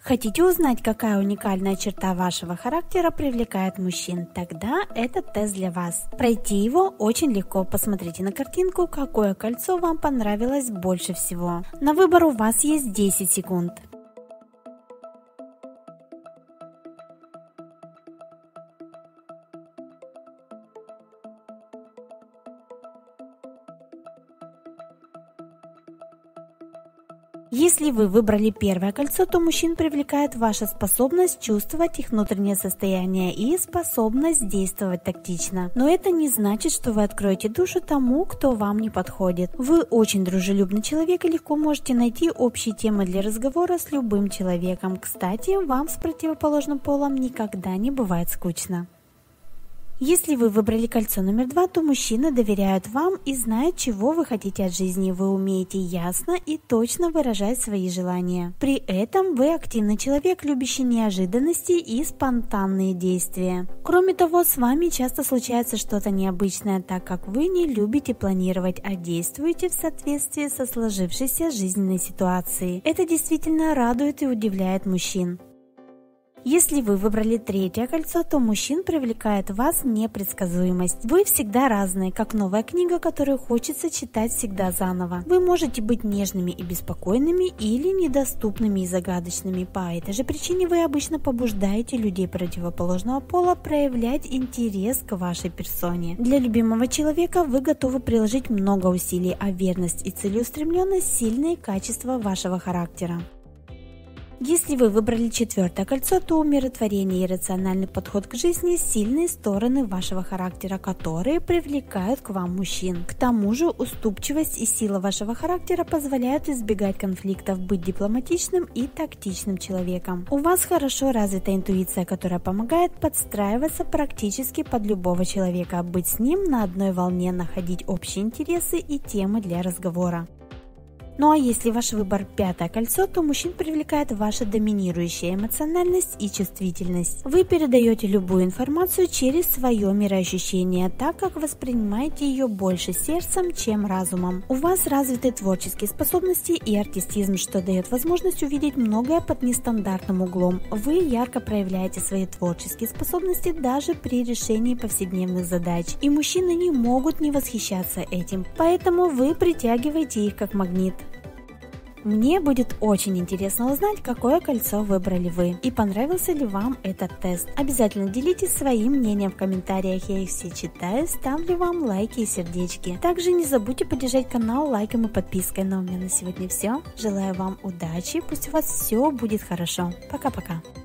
Хотите узнать, какая уникальная черта вашего характера привлекает мужчин? Тогда этот тест для вас. Пройти его очень легко. Посмотрите на картинку, какое кольцо вам понравилось больше всего. На выбор у вас есть 10 секунд. Если вы выбрали первое кольцо, то мужчин привлекает ваша способность чувствовать их внутреннее состояние и способность действовать тактично. Но это не значит, что вы откроете душу тому, кто вам не подходит. Вы очень дружелюбный человек и легко можете найти общие темы для разговора с любым человеком. Кстати, вам с противоположным полом никогда не бывает скучно. Если вы выбрали кольцо номер 2, то мужчины доверяют вам и знают, чего вы хотите от жизни. Вы умеете ясно и точно выражать свои желания. При этом вы активный человек, любящий неожиданности и спонтанные действия. Кроме того, с вами часто случается что-то необычное, так как вы не любите планировать, а действуете в соответствии со сложившейся жизненной ситуацией. Это действительно радует и удивляет мужчин. Если вы выбрали третье кольцо, то мужчин привлекает вас непредсказуемость. Вы всегда разные, как новая книга, которую хочется читать всегда заново. Вы можете быть нежными и беспокойными или недоступными и загадочными. По этой же причине вы обычно побуждаете людей противоположного пола проявлять интерес к вашей персоне. Для любимого человека вы готовы приложить много усилий, а верность и целеустремленность – сильные качества вашего характера. Если вы выбрали четвертое кольцо, то умиротворение и рациональный подход к жизни – сильные стороны вашего характера, которые привлекают к вам мужчин. К тому же уступчивость и сила вашего характера позволяют избегать конфликтов, быть дипломатичным и тактичным человеком. У вас хорошо развита интуиция, которая помогает подстраиваться практически под любого человека, быть с ним на одной волне, находить общие интересы и темы для разговора. Ну а если ваш выбор пятое кольцо, то мужчин привлекает ваша доминирующая эмоциональность и чувствительность. Вы передаете любую информацию через свое мироощущение, так как воспринимаете ее больше сердцем, чем разумом. У вас развиты творческие способности и артистизм, что дает возможность увидеть многое под нестандартным углом. Вы ярко проявляете свои творческие способности даже при решении повседневных задач, и мужчины не могут не восхищаться этим, поэтому вы притягиваете их как магнит. Мне будет очень интересно узнать, какое кольцо выбрали вы и понравился ли вам этот тест. Обязательно делитесь своим мнением в комментариях, я их все читаю, ставлю вам лайки и сердечки. Также не забудьте поддержать канал лайком и подпиской. Но у меня на сегодня все. Желаю вам удачи, пусть у вас все будет хорошо. Пока-пока.